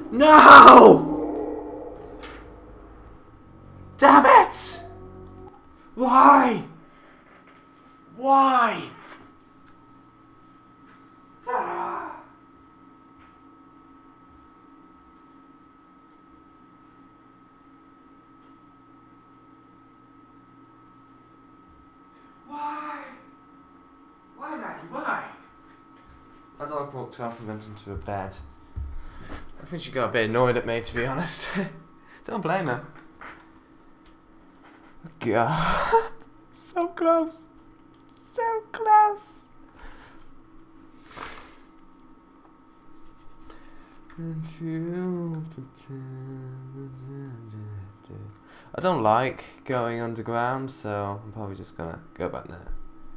No! Damn it! Why? Why? Ah. Why? Why, Maggie? Why? My dog walked off and went into a bed. I think she got a bit annoyed at me, to be honest. Don't blame her. God. So close. So close. I don't like going underground, so I'm probably just gonna go back there.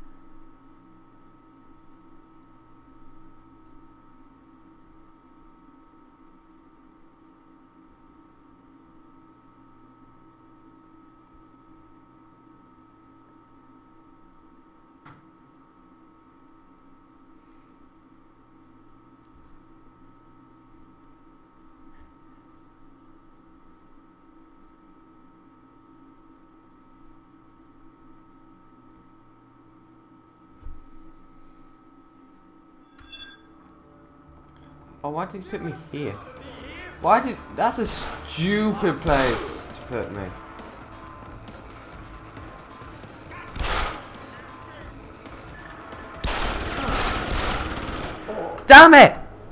Oh, why did you put me here? Why did... That's a stupid place to put me. Damn it!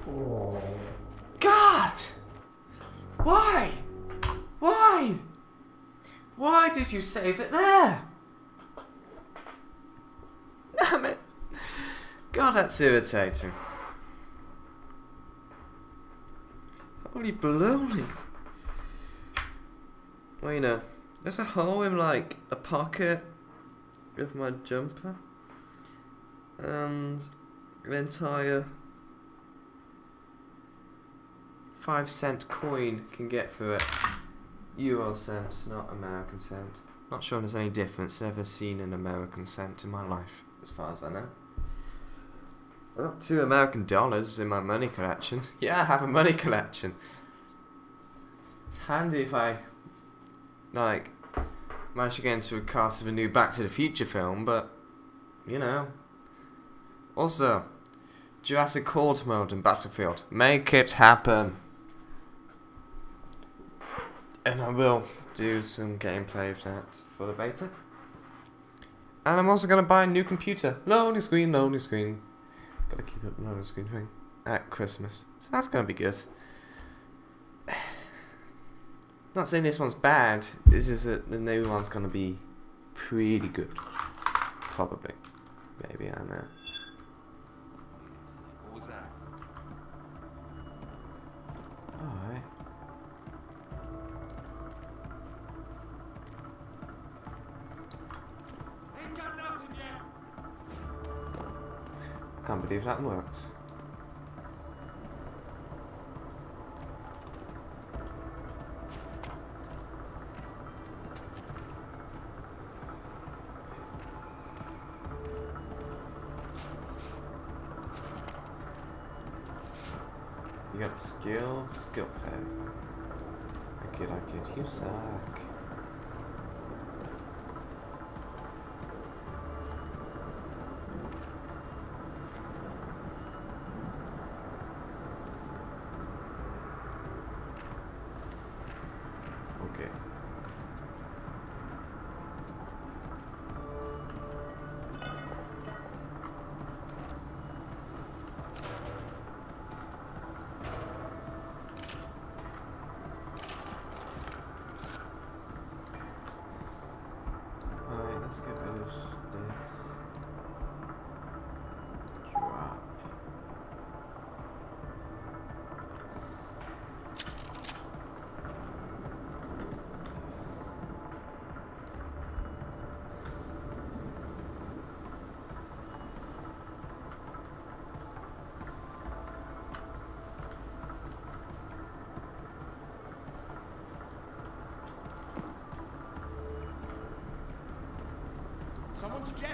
God! Why? Why? Why did you save it there? Damn it. God, that's irritating. Holy baloney. Well, you know, there's a hole in like a pocket of my jumper. And an entire 5-cent coin can get through it. Euro cent, not American cent. Not sure there's any difference. Never seen an American cent in my life, as far as I know. I've got 2 American dollars in my money collection. Yeah, I have a money collection. It's handy if I, like, manage to get into a cast of a new Back to the Future film, but, you know. Also, Jurassic World mode in Battlefield. Make it happen. And I will do some gameplay of that for the beta. And I'm also going to buy a new computer. Loading screen, loading screen. Gotta keep it loading screen thing at Christmas. So that's going to be good. Not saying this one's bad. It's just that the new one's going to be pretty good. Probably. Maybe, I don't know. What was that? Alright. Ain't got nothing yet. Can't believe that worked. You got a skill fair. I get, you suck. Okay. Alright, let's get rid of this. Drop. Someone's jet.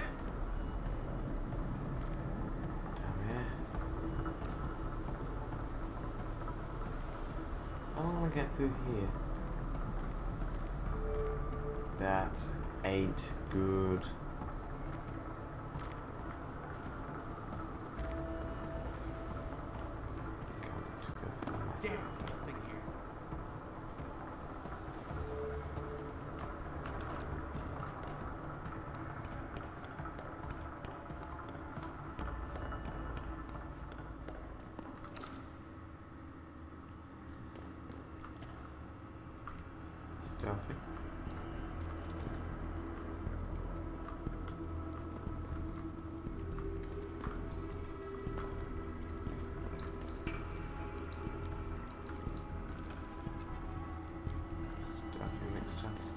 Damn it. I get through here? That ain't good. Damn, nothing here. Stuffy. Stuff.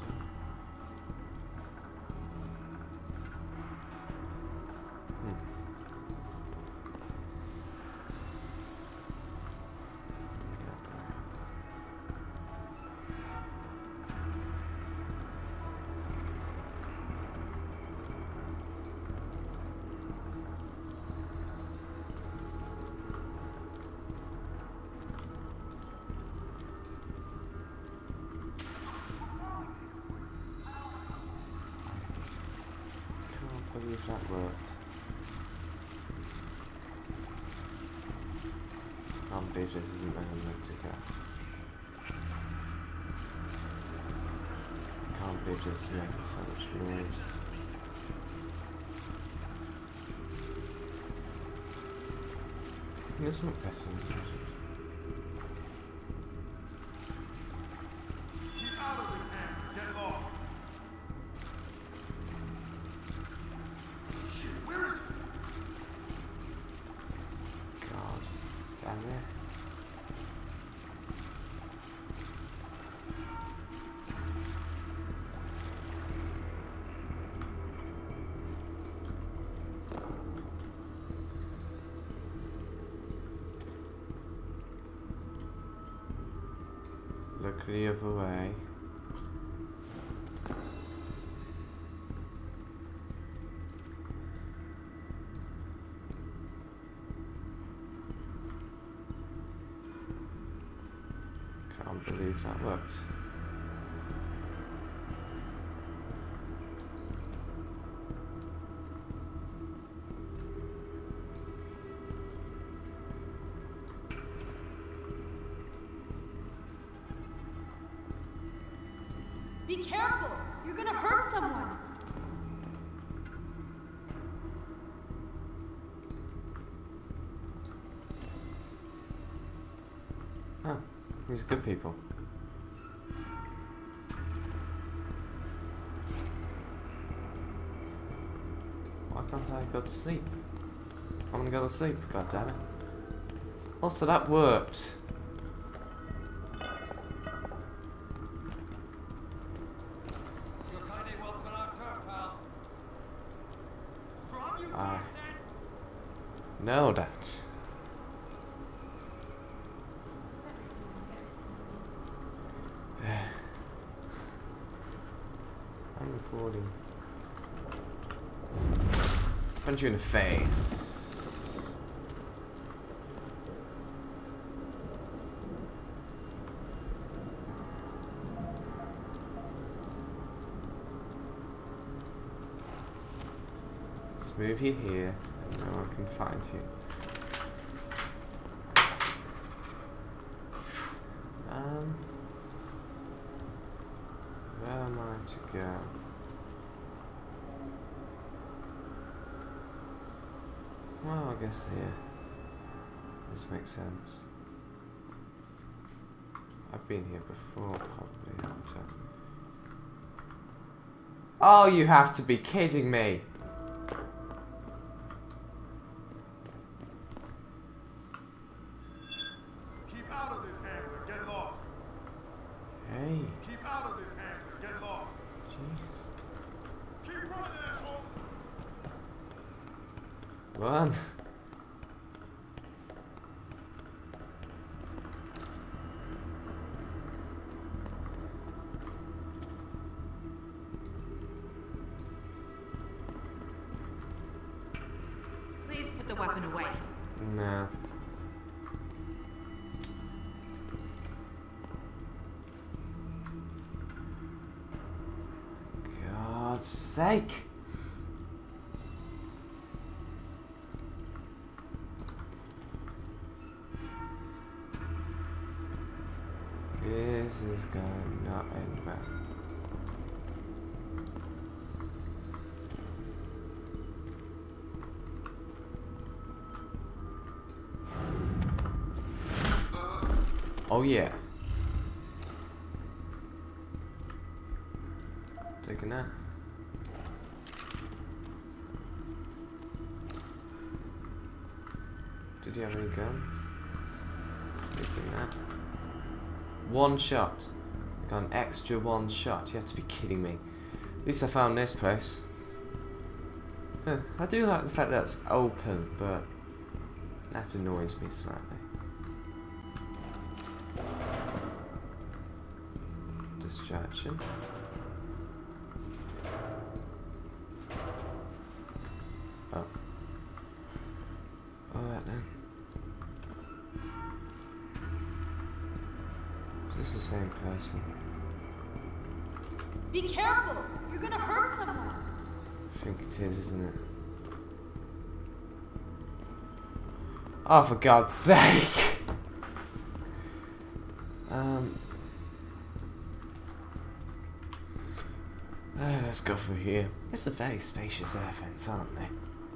I believe that worked. I can't believe this isn't where I'm meant to go. I can't believe this is making so much noise. This might be better. Keep out of his hands. Get lost. Shit, where is he? God, damn it. Look the other way. Can't believe that worked. Be careful! You're gonna hurt someone! Oh, these are good people. Why can't I go to sleep? I'm gonna go to sleep, god damn it. Also, that worked. I know that. I'm recording. Punch you in the face. Let's move you here, and now I can find you. Where am I to go? Well, I guess here. This makes sense. I've been here before, probably, haven't I? Oh, you have to be kidding me! Keep out of his hands or get lost. Hey. Keep out of his hands or get lost. Jeez. Keep running, asshole. Run. Please put the weapon away. No. sake! This is going not end well. Oh yeah. Taking that. Did you have any guns? Taking that. One shot. I got an extra one shot. You have to be kidding me. At least I found this place. Huh. I do like the fact that it's open, but that annoys me slightly. Distraction. Oh. Alright then. Is this the same person? Be careful! You're gonna hurt someone! I think it is, isn't it? Oh, for God's sake! Let's go through here. It's a very spacious air fence, aren't they?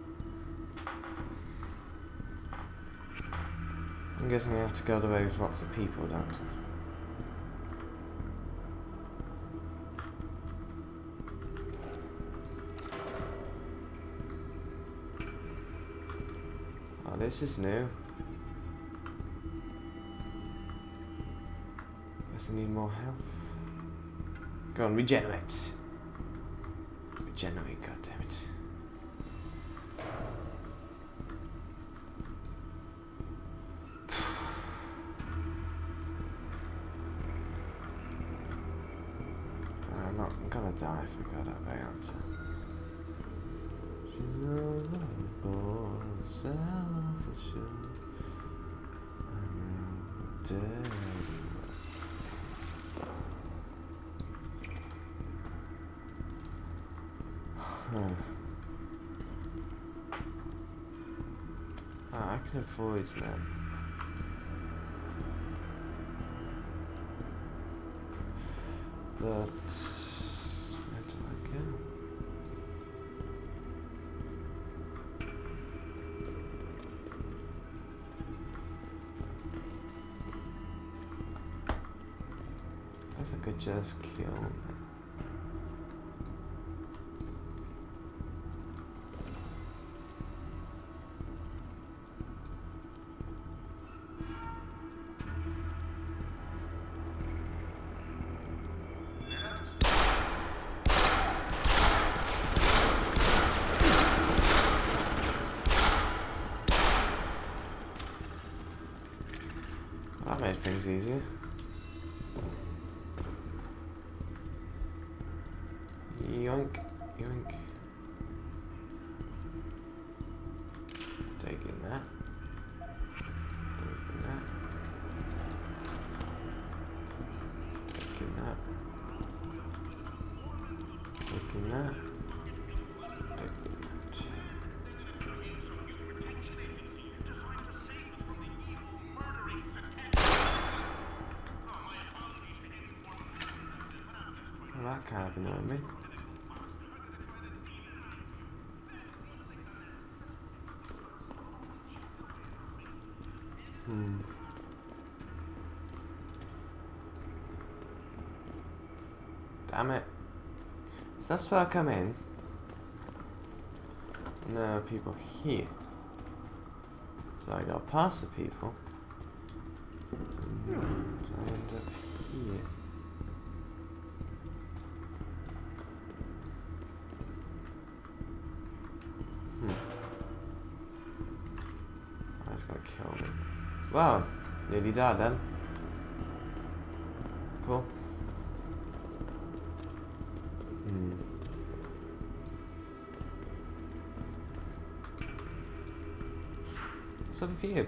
I'm guessing I have to go the way with lots of people, don't I? Oh, this is new. Guess I need more health. Go on, regenerate. Regenerate, goddammit. I'm gonna die if I go that way, aren't I? She's a little selfish. I'm dead. I can avoid them. But where do I go? I guess I could just kill them. That made things easier. Yoink, yoink. Taking that. Taking that. Taking that. Taking that. Taking that. Well, that kind of annoyed me. Damn it. So that's where I come in. And there are people here. So I go past the people. And I end up here. That's gonna kill me. Wow, nearly died then. Cool. What's up with you?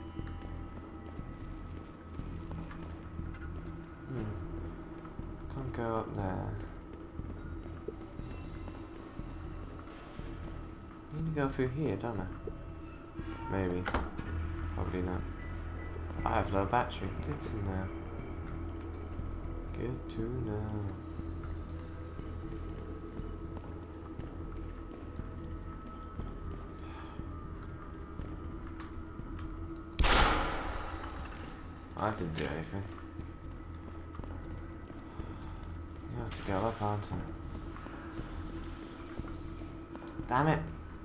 Can't go up there. I need to go through here, don't I? Maybe. Probably not. I have low battery. Good to know. Good to know. I didn't do anything. You have to go up, aren't I? Damn it!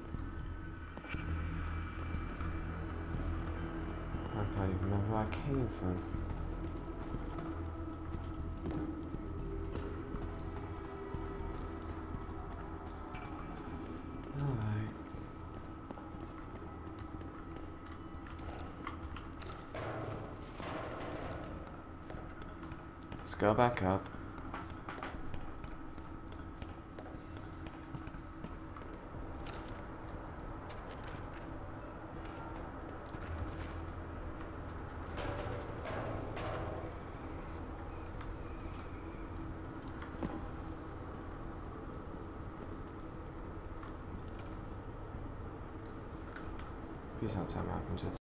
I can't even remember where I came from. Alright. Let's go back up. Please don't tell me I can just